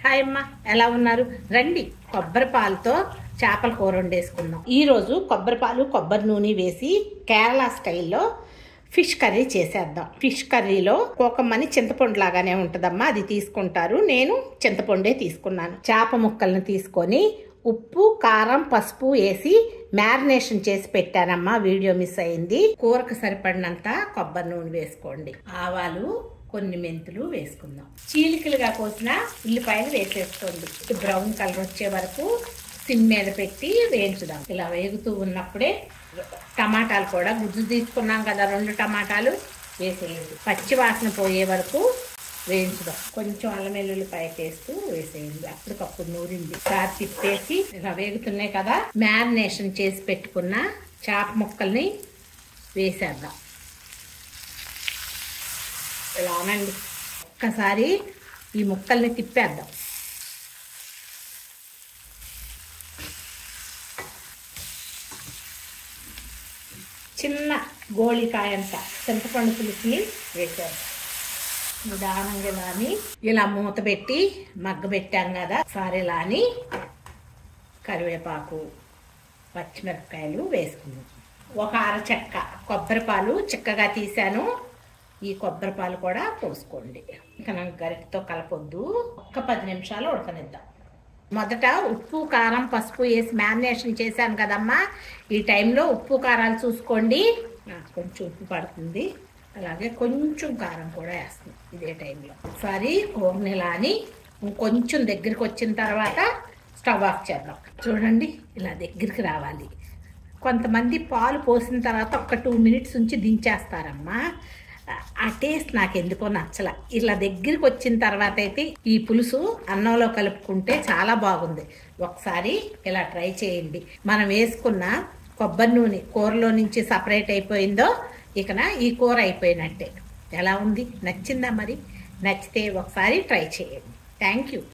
Hi అమ్మ, ఎలా ఉన్నారు? రండి, కొబ్బరి పాలతో చేపల కూర వండేసుకుందాం. ఈరోజు కొబ్బరి పాలు కొబ్బరి నూనె వేసి కేరళ స్టైల్లో ఫిష్ కర్రీ చేసేద్దాం. ఫిష్ కర్రీలో కోకమ్మని చింతపండు లాగానే ఉంటుందమ్మా, అది తీసుకుంటారు. నేను చింతపండే తీసుకున్నాను. చేప ముక్కలను తీసుకొని ఉప్పు, కారం, పసుపు వేసి మ్యారినేషన్ చేసి పెట్టానమ్మా. వీడియో మిస్ అయింది. కూరకు సరిపడినంత కొబ్బరి నూనె వేసుకోండి. ఆవాలు, కొన్ని మెంతులు వేసుకుందాం. చీలికలుగా కోసిన ఉల్లిపాయలు వేసేసుకోండి. బ్రౌన్ కలర్ వచ్చే వరకు సిమ్ మీద పెట్టి వేయించుదాం. ఇలా వేగుతూ ఉన్నప్పుడే టమాటాలు కూడా గుజ్జు తీసుకున్నాం కదా, 2 టమాటాలు వేసేయండి. పచ్చి వాసన పోయే వరకు వేయించుదాం. కొంచెం అల్లం వెల్లుల్లిపాయ పేస్ట్ వేసేయండి. అప్పటికప్పుడు నూరింది సారి తిప్పేసి ఇలా వేగుతున్నాయి కదా, మ్యారినేషన్ చేసి పెట్టుకున్న చేప ముక్కల్ని వేసేద్దాం. ఇలానండి, ఒక్కసారి ఈ ముక్కల్ని తిప్పేద్దాం. చిన్న గోళికాయంత చింతపండు పులుసుని వేసేద్దాం. నిదానంగా లాని ఇలా మూత పెట్టి మగ్గబెట్టాం కదా, ఒకసారి లాని కరివేపాకు, పచ్చిమిరపకాయలు వేసుకుందాం. ఒక అరచెక్క కొబ్బరి పాలు చిక్కగా తీసాను. ఈ కొబ్బరి పాలు కూడా పోసుకోండి. ఇక నాకు గరిటతో కలపొద్దు. ఒక్క 10 నిమిషాలు ఉడకనిద్దాం. మొదట ఉప్పు, కారం, పసుపు వేసి మ్యారినేషన్ చేశాను కదమ్మా. ఈ టైంలో ఉప్పు కారాలు చూసుకోండి. కొంచెం ఉప్పు పడుతుంది, అలాగే కొంచెం కారం కూడా వేస్తుంది ఇదే టైంలో. ఒకసారి కూరని లాని కొంచెం దగ్గరికి వచ్చిన తర్వాత స్టవ్ ఆఫ్ చేద్దాం. చూడండి, ఇలా దగ్గరికి రావాలి. కొంతమంది పాలు పోసిన తర్వాత ఒక 2 మినిట్స్ ఉంచి దించేస్తారమ్మా. ఆ టేస్ట్ నాకు ఎందుకో నచ్చల. ఇలా దగ్గరికి వచ్చిన తర్వాత అయితే ఈ పులుసు అన్నంలో కలుపుకుంటే చాలా బాగుంది. ఒకసారి ఇలా ట్రై చేయండి. మనం వేసుకున్న కొబ్బరి నూనె కూరలో నుంచి సపరేట్ అయిపోయిందో, ఇకన ఈ కూర అయిపోయినట్టే. ఎలా ఉంది? నచ్చిందా? మరి నచ్చితే ఒకసారి ట్రై చేయండి. Thank you.